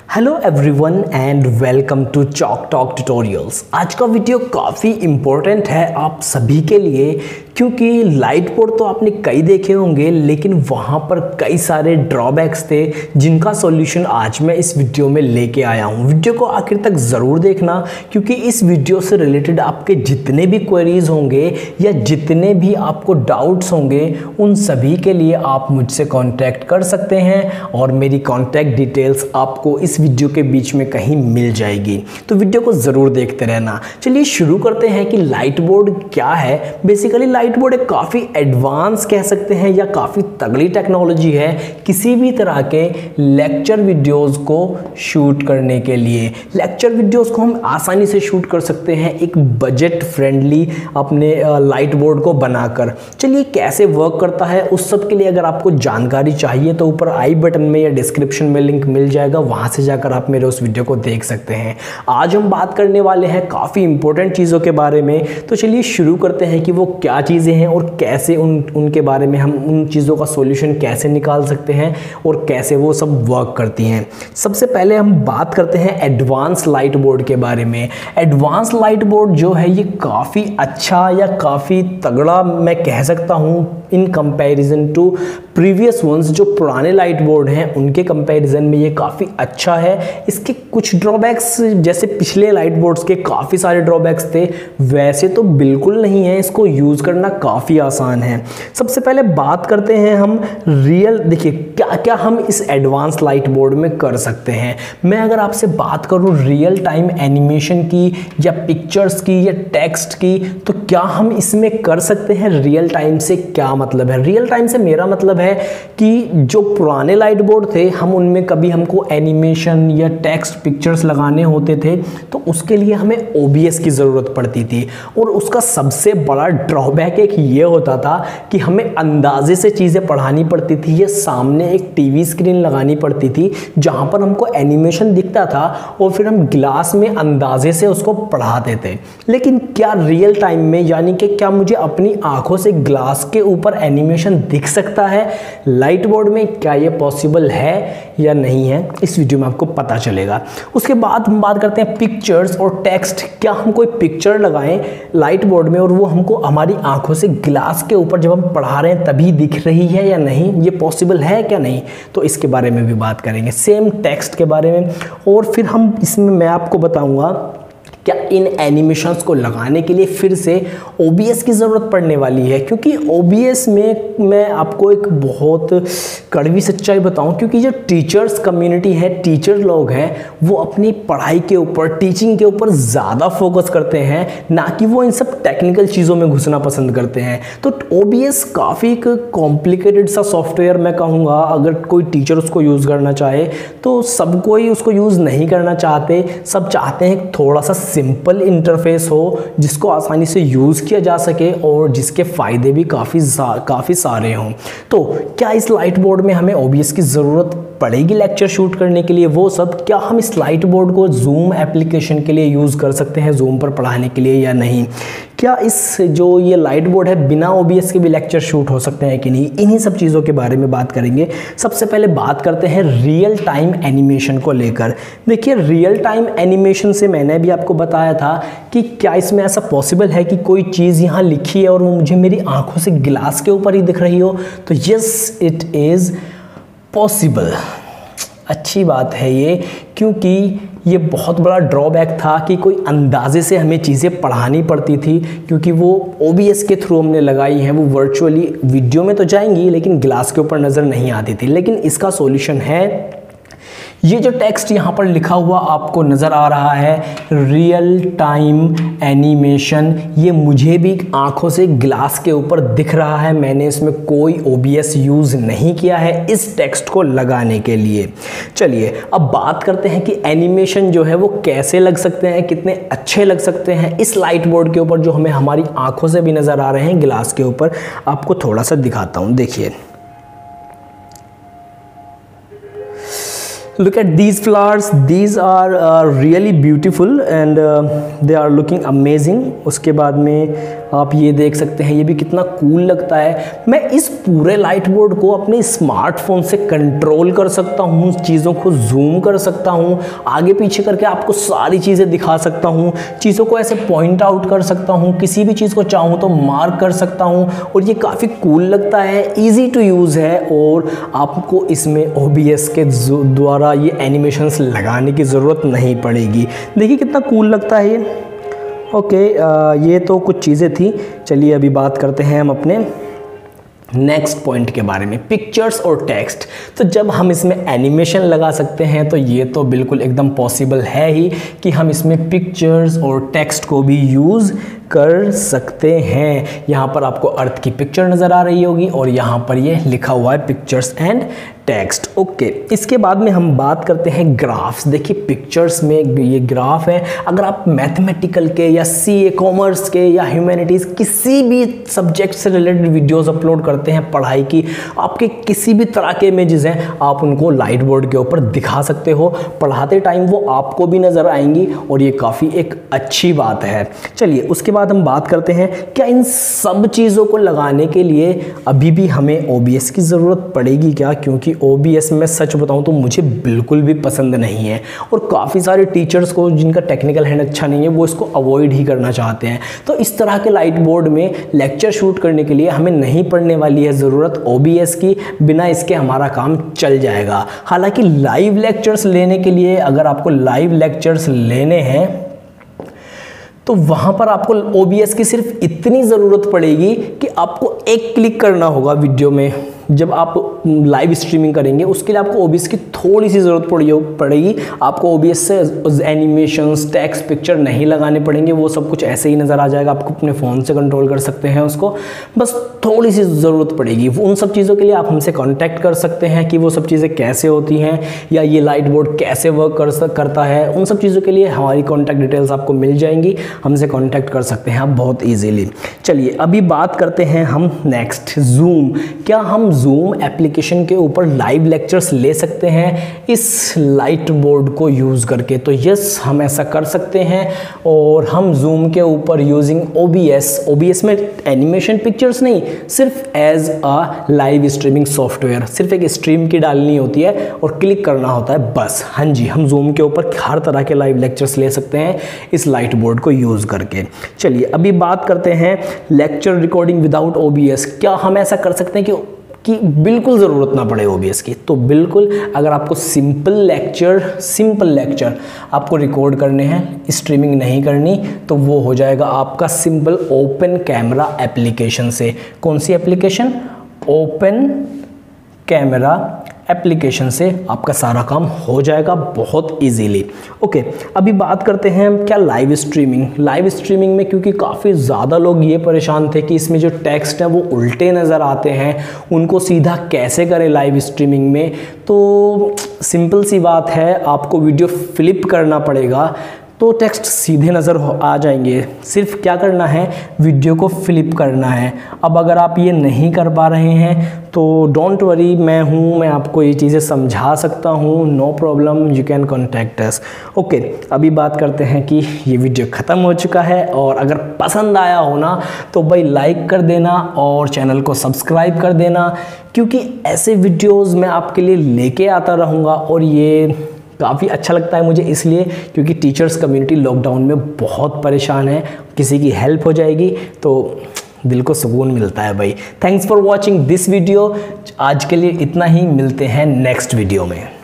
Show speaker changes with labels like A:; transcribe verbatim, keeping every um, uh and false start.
A: Hello everyone and welcome to chalk talk tutorials. आज का video काफ़ी इम्पोर्टेंट है आप सभी के लिए, क्योंकि लाइट बोर्ड तो आपने कई देखे होंगे लेकिन वहाँ पर कई सारे ड्रॉबैक्स थे जिनका सॉल्यूशन आज मैं इस वीडियो में लेके आया हूँ। वीडियो को आखिर तक ज़रूर देखना, क्योंकि इस वीडियो से रिलेटेड आपके जितने भी क्वेरीज होंगे या जितने भी आपको डाउट्स होंगे उन सभी के लिए आप मुझसे कॉन्टैक्ट कर सकते हैं और मेरी कॉन्टैक्ट डिटेल्स आपको इस वीडियो के बीच में कहीं मिल जाएगी, तो वीडियो को ज़रूर देखते रहना। चलिए शुरू करते हैं कि लाइट बोर्ड क्या है। बेसिकली लाइट बोर्ड एक काफ़ी एडवांस कह सकते हैं या काफ़ी तगड़ी टेक्नोलॉजी है किसी भी तरह के लेक्चर वीडियोस को शूट करने के लिए। लेक्चर वीडियोस को हम आसानी से शूट कर सकते हैं एक बजट फ्रेंडली अपने लाइट बोर्ड को बनाकर। चलिए कैसे वर्क करता है उस सब के लिए अगर आपको जानकारी चाहिए तो ऊपर आई बटन में या डिस्क्रिप्शन में लिंक मिल जाएगा, वहाँ से जाकर आप मेरे उस वीडियो को देख सकते हैं। आज हम बात करने वाले हैं काफ़ी इंपॉर्टेंट चीज़ों के बारे में, तो चलिए शुरू करते हैं कि वो क्या चीज़ें हैं और कैसे उन उनके बारे में हम उन चीज़ों का सॉल्यूशन कैसे निकाल सकते हैं और कैसे वो सब वर्क करती हैं। सबसे पहले हम बात करते हैं एडवांस लाइट बोर्ड के बारे में। एडवांस लाइट बोर्ड जो है ये काफ़ी अच्छा या काफ़ी तगड़ा मैं कह सकता हूँ in comparison to previous ones. जो पुराने लाइट बोर्ड हैं उनके कंपैरिजन में ये काफ़ी अच्छा है। इसके कुछ ड्रॉबैक्स जैसे पिछले लाइट बोर्ड्स के काफ़ी सारे ड्रॉबैक्स थे, वैसे तो बिल्कुल नहीं है। इसको यूज़ करना काफ़ी आसान है। सबसे पहले बात करते हैं हम रियल, देखिए क्या क्या हम इस एडवांस लाइट बोर्ड में कर सकते हैं। मैं अगर आपसे बात करूँ रियल टाइम एनिमेशन की या पिक्चर्स की या टेक्स्ट की, तो क्या हम इसमें कर सकते हैं। रियल टाइम से क्या मतलब है? रियल टाइम से मेरा मतलब है कि जो पुराने लाइट बोर्ड थे हम उनमें कभी हमको एनिमेशन या टेक्स्ट पिक्चर्स लगाने होते थे तो उसके लिए हमें ओ बी एस की ज़रूरत पड़ती थी, और उसका सबसे बड़ा ड्रॉबैक एक ये होता था कि हमें अंदाजे से चीज़ें पढ़ानी पड़ती थी। ये सामने एक टीवी स्क्रीन लगानी पड़ती थी जहाँ पर हमको एनिमेशन दिखता था और फिर हम ग्लास में अंदाजे से उसको पढ़ाते थे। लेकिन क्या रियल टाइम में, यानी कि क्या मुझे अपनी आंखों से ग्लास के ऊपर एनिमेशन दिख सकता है लाइट बोर्ड में? क्या ये पॉसिबल है या नहीं है, इस वीडियो में आपको पता चलेगा। उसके बाद हम बात करते हैं पिक्चर्स और टेक्स्ट। क्या हम कोई पिक्चर लगाएं लाइट बोर्ड में और वो हमको हमारी आंखों से ग्लास के ऊपर जब हम पढ़ा रहे हैं तभी दिख रही है या नहीं, ये पॉसिबल है क्या नहीं, तो इसके बारे में भी बात करेंगे। सेम टेक्स्ट के बारे में, और फिर हम इसमें मैं आपको बताऊंगा क्या इन एनिमेशंस को लगाने के लिए फिर से ओ बी एस की ज़रूरत पड़ने वाली है। क्योंकि ओ बी एस में मैं आपको एक बहुत कड़वी सच्चाई बताऊं, क्योंकि जो टीचर्स कम्युनिटी है, टीचर लोग हैं, वो अपनी पढ़ाई के ऊपर, टीचिंग के ऊपर ज़्यादा फोकस करते हैं, ना कि वो इन सब टेक्निकल चीज़ों में घुसना पसंद करते हैं। तो ओ बी एस काफ़ी एक कॉम्प्लिकेटेड सा सॉफ्टवेयर मैं कहूँगा। अगर कोई टीचर उसको यूज़ करना चाहे तो सब कोई उसको यूज़ नहीं करना चाहते। सब चाहते हैं थोड़ा सा सिंपल इंटरफेस हो जिसको आसानी से यूज़ किया जा सके और जिसके फ़ायदे भी काफ़ी काफ़ी सारे हों। तो क्या इस लाइट बोर्ड में हमें ओ बी एस की ज़रूरत पड़ेगी लेक्चर शूट करने के लिए? वो सब क्या हम इस लाइट बोर्ड को जूम एप्लीकेशन के लिए यूज़ कर सकते हैं, जूम पर पढ़ाने के लिए या नहीं? क्या इस जो ये लाइट बोर्ड है बिना ओ बी एस के भी लेक्चर शूट हो सकते हैं कि नहीं? इन्हीं सब चीज़ों के बारे में बात करेंगे। सबसे पहले बात करते हैं रियल टाइम एनिमेशन को लेकर। देखिए रियल टाइम एनिमेशन से मैंने भी आपको बताया था कि क्या इसमें ऐसा पॉसिबल है कि कोई चीज़ यहाँ लिखी है और वो मुझे मेरी आंखों से गिलास के ऊपर ही दिख रही हो, तो यस इट इज़ पॉसिबल। अच्छी बात है ये, क्योंकि ये बहुत बड़ा ड्रॉबैक था कि कोई अंदाजे से हमें चीज़ें पढ़ानी पड़ती थी, क्योंकि वो ओ बी एस के थ्रू हमने लगाई हैं, वो वर्चुअली वीडियो में तो जाएंगी लेकिन ग्लास के ऊपर नज़र नहीं आती थी। लेकिन इसका सॉल्यूशन है, ये जो टेक्स्ट यहाँ पर लिखा हुआ आपको नज़र आ रहा है रियल टाइम एनिमेशन, ये मुझे भी आंखों से ग्लास के ऊपर दिख रहा है। मैंने इसमें कोई ओ बी एस यूज़ नहीं किया है इस टेक्स्ट को लगाने के लिए। चलिए अब बात करते हैं कि एनिमेशन जो है वो कैसे लग सकते हैं, कितने अच्छे लग सकते हैं इस लाइट बोर्ड के ऊपर जो हमें हमारी आंखों से भी नज़र आ रहे हैं ग्लास के ऊपर। आपको थोड़ा सा दिखाता हूँ, देखिए look at these flowers, these are uh, really beautiful and uh, they are looking amazing। उसके बाद में आप ये देख सकते हैं, ये भी कितना कूल लगता है। मैं इस पूरे लाइट बोर्ड को अपने स्मार्टफोन से कंट्रोल कर सकता हूँ, चीज़ों को जूम कर सकता हूँ, आगे पीछे करके आपको सारी चीज़ें दिखा सकता हूँ, चीज़ों को ऐसे पॉइंट आउट कर सकता हूँ, किसी भी चीज़ को चाहूँ तो मार्क कर सकता हूँ, और ये काफ़ी कूल लगता है, ईजी टू यूज़ है, और आपको इसमें ओ बी एस के द्वारा ये एनिमेशंस लगाने की ज़रूरत नहीं पड़ेगी। देखिए कितना कूल लगता है ये। ओके, ये तो कुछ चीज़ें थी। चलिए अभी बात करते हैं हम अपने नेक्स्ट पॉइंट के बारे में, पिक्चर्स और टेक्स्ट। तो जब हम इसमें एनिमेशन लगा सकते हैं तो ये तो बिल्कुल एकदम पॉसिबल है ही कि हम इसमें पिक्चर्स और टेक्स्ट को भी यूज़ कर सकते हैं। यहाँ पर आपको अर्थ की पिक्चर नज़र आ रही होगी और यहाँ पर ये लिखा हुआ है पिक्चर्स एंड टेक्स्ट। ओके, इसके बाद में हम बात करते हैं ग्राफ्स। देखिए पिक्चर्स में ये ग्राफ है। अगर आप मैथमेटिकल के या सी ए कॉमर्स के या ह्यूमैनिटीज़ किसी भी सब्जेक्ट से रिलेटेड वीडियोस अपलोड करते हैं, पढ़ाई की आपके किसी भी तरह के इमेजेस हैं, आप उनको लाइट बोर्ड के ऊपर दिखा सकते हो। पढ़ाते टाइम वो आपको भी नज़र आएंगी और ये काफ़ी एक अच्छी बात है। चलिए उसके बाद हम बात करते हैं, क्या इन सब चीज़ों को लगाने के लिए अभी भी हमें ओ बी एस की ज़रूरत पड़ेगी क्या? क्योंकि ओ बी एस में सच बताऊं तो मुझे बिल्कुल भी पसंद नहीं है, और काफ़ी सारे टीचर्स को जिनका टेक्निकल हैंड अच्छा नहीं है वो इसको अवॉइड ही करना चाहते हैं। तो इस तरह के लाइट बोर्ड में लेक्चर शूट करने के लिए हमें नहीं पड़ने वाली है ज़रूरत ओ बी एस की, बिना इसके हमारा काम चल जाएगा। हालांकि लाइव लेक्चर्स लेने के लिए, अगर आपको लाइव लेक्चर्स लेने हैं तो वहाँ पर आपको ओ बी एस की सिर्फ इतनी ज़रूरत पड़ेगी कि आपको एक क्लिक करना होगा वीडियो में। जब आप लाइव स्ट्रीमिंग करेंगे उसके लिए आपको ओ बी एस की थोड़ी सी ज़रूरत पड़ेगी। आपको ओ बी एस से एनिमेशंस, टेक्स्ट, पिक्चर नहीं लगाने पड़ेंगे, वो सब कुछ ऐसे ही नज़र आ जाएगा। आपको अपने फ़ोन से कंट्रोल कर सकते हैं उसको, बस थोड़ी सी ज़रूरत पड़ेगी। उन सब चीज़ों के लिए आप हमसे कॉन्टैक्ट कर सकते हैं कि वो सब चीज़ें कैसे होती हैं या ये लाइट बोर्ड कैसे वर्क कर सक करता है। उन सब चीज़ों के लिए हमारी कॉन्टैक्ट डिटेल्स आपको मिल जाएंगी, हमसे कॉन्टैक्ट कर सकते हैं आप बहुत ईजीली। चलिए अभी बात करते हैं हम नेक्स्ट, जूम। क्या हम जूम एप्लीकेशन के ऊपर लाइव लेक्चर्स ले सकते हैं इस लाइट बोर्ड को यूज़ करके? तो यस, हम ऐसा कर सकते हैं, और हम जूम के ऊपर using O B S, O B S में एनिमेशन पिक्चर्स नहीं, सिर्फ as a live streaming software, सिर्फ एक स्ट्रीम की डालनी होती है और क्लिक करना होता है बस। हाँ जी, हम जूम के ऊपर हर तरह के लाइव लेक्चर्स ले सकते हैं इस लाइट बोर्ड को यूज़ करके। चलिए अभी बात करते हैं lecture recording without O B S. क्या हम ऐसा कर सकते हैं कि कि बिल्कुल ज़रूरत ना पड़े ओ बी एस की? तो बिल्कुल, अगर आपको सिंपल लेक्चर सिंपल लेक्चर आपको रिकॉर्ड करने हैं, स्ट्रीमिंग नहीं करनी, तो वो हो जाएगा आपका सिंपल ओपन कैमरा एप्लीकेशन से। कौन सी एप्लीकेशन? ओपन कैमरा एप्लीकेशन से आपका सारा काम हो जाएगा बहुत इजीली। ओके, अभी बात करते हैं क्या लाइव स्ट्रीमिंग। लाइव स्ट्रीमिंग में क्योंकि काफ़ी ज़्यादा लोग ये परेशान थे कि इसमें जो टेक्स्ट है वो उल्टे नज़र आते हैं, उनको सीधा कैसे करें लाइव स्ट्रीमिंग में? तो सिंपल सी बात है, आपको वीडियो फ्लिप करना पड़ेगा तो टेक्स्ट सीधे नज़र आ जाएंगे। सिर्फ क्या करना है, वीडियो को फ्लिप करना है। अब अगर आप ये नहीं कर पा रहे हैं तो डोंट वरी, मैं हूँ, मैं आपको ये चीज़ें समझा सकता हूँ, no problem, you can contact us. Okay, अभी बात करते हैं कि ये वीडियो ख़त्म हो चुका है, और अगर पसंद आया हो ना तो भाई लाइक कर देना और चैनल को सब्सक्राइब कर देना, क्योंकि ऐसे वीडियोज़ मैं आपके लिए लेके आता रहूँगा। और ये काफ़ी अच्छा लगता है मुझे इसलिए क्योंकि टीचर्स कम्युनिटी लॉकडाउन में बहुत परेशान है, किसी की हेल्प हो जाएगी तो दिल को सुकून मिलता है भाई। Thanks for watching this video. आज के लिए इतना ही, मिलते हैं नेक्स्ट वीडियो में।